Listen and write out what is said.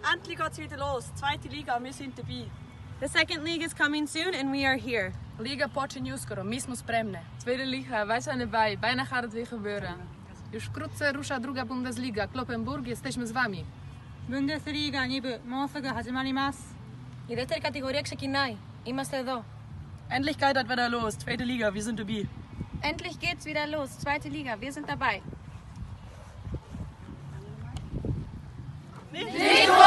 Endlich geht's wieder los. Zweite Liga, wir sind dabei. The second league is coming soon and we are here. Liga počinje uskoro, mi smo spremne. Tweede liga, wij zijn erbij. Bijna gaat het weer gebeuren. Już wkrótce rusza druga Bundesliga. Kloppenburg, jesteśmy z wami. Bundesliga 2部、もうすぐ始まります。 Η δεύτερη κατηγορία ξεκινάει. Είμαστε εδώ. Endlich geht das wieder los. Zweite Liga, wir sind dabei. Endlich geht's wieder los. Zweite Liga, wir sind dabei. Nicht